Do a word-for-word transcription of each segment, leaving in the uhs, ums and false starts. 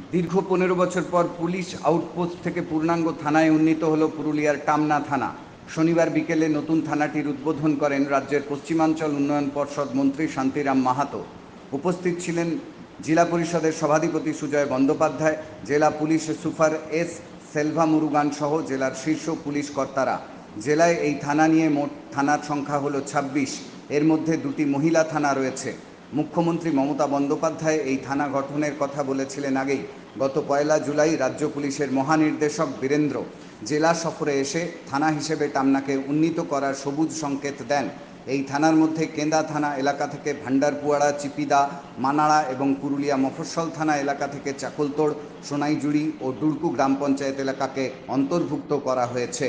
দীর্ঘ পনেরো বছর পর পুলিশ আউটপোস্ট থেকে পূর্ণাঙ্গ থানায় উন্নীত হল পুরুলিয়ার টামনা থানা। শনিবার বিকেলে নতুন থানাটির উদ্বোধন করেন রাজ্যের পশ্চিমাঞ্চল উন্নয়ন পর্ষদ মন্ত্রী শান্তিরাম মাহাতো। উপস্থিত ছিলেন জেলা পরিষদের সভাধিপতি সুজয় বন্দ্যোপাধ্যায়, জেলা police super S Selva Murugan সহ জেলার শীর্ষ পুলিশ কর্তারা। জেলায় এই থানা নিয়ে মোট থানার সংখ্যা হল ছাব্বিশ। এর মধ্যে দুটি মহিলা থানা রয়েছে। মুখ্যমন্ত্রী মমতা বন্দ্যোপাধ্যায় এই থানা গঠনের কথা বলেছিলেন আগেই। গত পয়লা জুলাই রাজ্য পুলিশের মহানির্দেশক বীরেন্দ্র জেলা সফরে এসে থানা হিসেবে টামনাকে উন্নীত করার সবুজ সংকেত দেন। এই থানার মধ্যে কেন্দা থানা এলাকা থেকে ভান্ডারপুয়াড়া, চিপিদা, মানাড়া এবং পুরুলিয়া মফস্বল থানা এলাকা থেকে চাকলতোড়, সোনাইজুড়ি ও ডুরকু গ্রাম পঞ্চায়েত এলাকাকে অন্তর্ভুক্ত করা হয়েছে।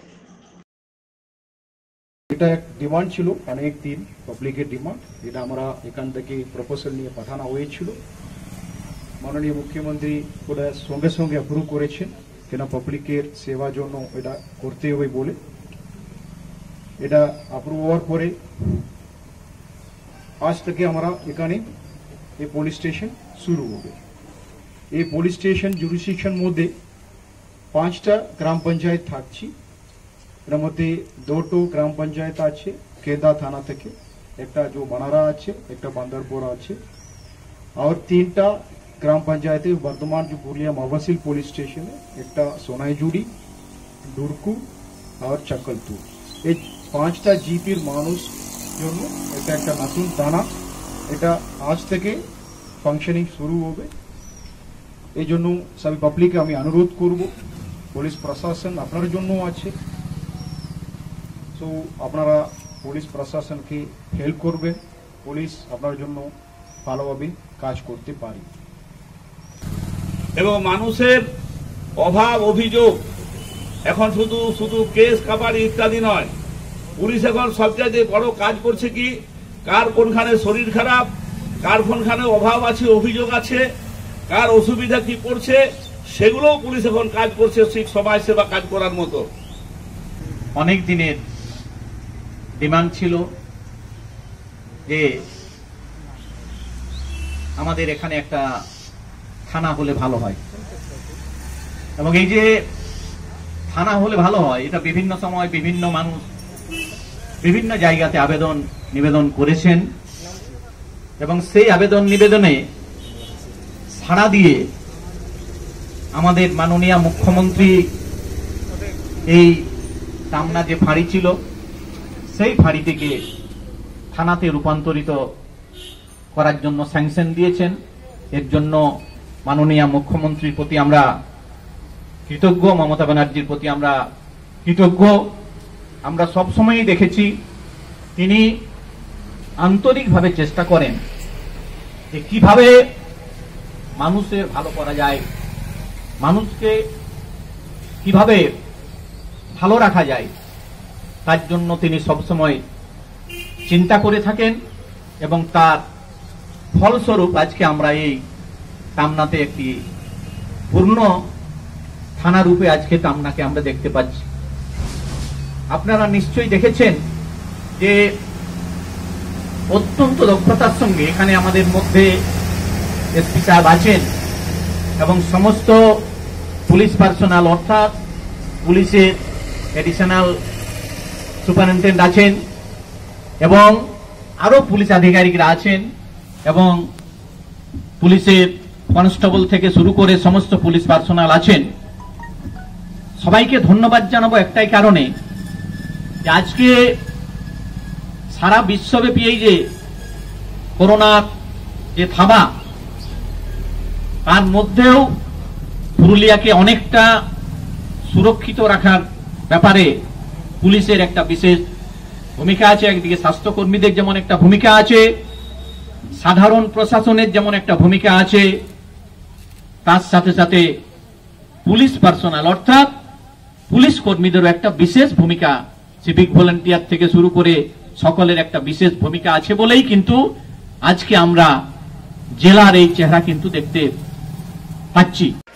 এটা এক ডিমান্ড ছিল, অনেক দিন পাবলিকের ডিমান্ড। এটা আমরা এখান থেকে প্রপোজাল নিয়ে পাঠানো হয়েছিল। মাননীয় মুখ্যমন্ত্রী ওটা সঙ্গে সঙ্গে অ্যাপ্রুভ করেছেন, কেন পাবলিকের সেবার জন্য এটা করতে হবে বলে। এটা অ্যাপ্রুভ হওয়ার পরে আজ থেকে আমরা এখানে এই পুলিশ স্টেশন শুরু হবে। এই পুলিশ স্টেশন জুরিসডিকশন মধ্যে পাঁচটা গ্রাম পঞ্চায়েত থাকছি। এর মধ্যে দুটো গ্রাম পঞ্চায়েত আছে কেন্দা থানা থেকে, একটা যে মানারা আছে, একটা বান্দরপুরা আছে, আর তিনটা গ্রাম পঞ্চায়েতে বর্তমান যে পুরুলিয়া মফস্বল পুলিশ স্টেশনে, একটা সোনাইজুড়ি, ডুরকু আর চাকলতুর। এই পাঁচটা জিপির মানুষ জন্য এটা একটা নতুন থানা। এটা আজ থেকে ফাংশনিং শুরু হবে। এই জন্য সব পাবলিককে আমি অনুরোধ করব, পুলিশ প্রশাসন আপনার জন্য আছে, তো আপনারা পুলিশ প্রশাসনকে হেল্প করবেন, পুলিশ আপনার জন্য ভালোভাবে কাজ করতে পারে। এবং মানুষের অভাব অভিযোগ এখন শুধু শুধু কেস কাবাডি ইত্যাদি নয়, পুলিশ এখন সবচেয়ে বড় কাজ করছে কি, কার কোনখানে শরীর খারাপ, কার কোনখানে অভাব আছে, অভিযোগ আছে, কার অসুবিধা কি করছে, সেগুলোও পুলিশ এখন কাজ করছে ঠিক সমাজ সেবা কাজ করার মতো। অনেক দিনের ডিমান্ড ছিল যে আমাদের এখানে একটা থানা হলে ভালো হয়, এবং এই যে থানা হলে ভালো হয় এটা বিভিন্ন সময় বিভিন্ন মানুষ বিভিন্ন জায়গাতে আবেদন নিবেদন করেছেন, এবং সেই আবেদন নিবেদনে সাড়া দিয়ে আমাদের মাননীয় মুখ্যমন্ত্রী এই টামনা যে ফাঁড়ি ছিল সেই ফাঁড়ি থেকে থানাতে রূপান্তরিত করার জন্য স্যাংশন দিয়েছেন। এর জন্য মাননীয় মুখ্যমন্ত্রীর প্রতি আমরা কৃতজ্ঞ, মমতা ব্যানার্জির প্রতি আমরা কৃতজ্ঞ। আমরা সবসময়ই দেখেছি তিনি আন্তরিকভাবে চেষ্টা করেন যে কিভাবে মানুষের ভালো করা যায়, মানুষকে কিভাবে ভালো রাখা যায়, তার জন্য তিনি সবসময় চিন্তা করে থাকেন, এবং তার ফলস্বরূপ আজকে আমরা এই টামনাতে একটি পূর্ণ থানা রূপে আজকে টামনাকে আমরা দেখতে পাচ্ছি। আপনারা নিশ্চয়ই দেখেছেন যে অত্যন্ত দক্ষতার সঙ্গে এখানে আমাদের মধ্যে এসপি সাহেব আছেন, এবং সমস্ত পুলিশ পার্সোনাল অর্থাৎ পুলিশের এডিশনাল সুপারিনটেন্ডেন্ট আছেন, এবং আরো পুলিশ আধিকারিকরা আছেন, এবং পুলিশের কনস্টেবল থেকে শুরু করে সমস্ত পুলিশ পার্সোনাল আছেন। সবাইকে ধন্যবাদ জানাবো একটাই কারণে, যে আজকে সারা বিশ্বব্যাপী এই যে করোনা যে থাবা, তার মধ্যেও পুরুলিয়াকে অনেকটা সুরক্ষিত রাখার ব্যাপারে পুলিশের একটা বিশেষ ভূমিকা আছে। একদিকে স্বাস্থ্যকর্মীদের যেমন একটা ভূমিকা আছে, সাধারণ প্রশাসনের যেমন একটা ভূমিকা আছে, তার সাথে সাথে পুলিশ পার্সোনাল অর্থাৎ পুলিশ কর্মীদেরও একটা বিশেষ ভূমিকা, সিভিক ভলেন্টিয়ার থেকে শুরু করে সকলের একটা বিশেষ ভূমিকা আছে বলেই কিন্তু আজকে আমরা জেলার এই চেহারা কিন্তু দেখতে পাচ্ছি।